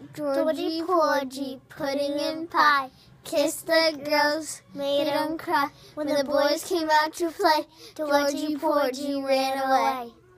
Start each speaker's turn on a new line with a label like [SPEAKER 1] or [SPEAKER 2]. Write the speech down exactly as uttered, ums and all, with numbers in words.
[SPEAKER 1] Georgie, porgy, pudding and pie. Kissed the girls, made them cry. When the boys came out to play, Georgie, porgy ran away.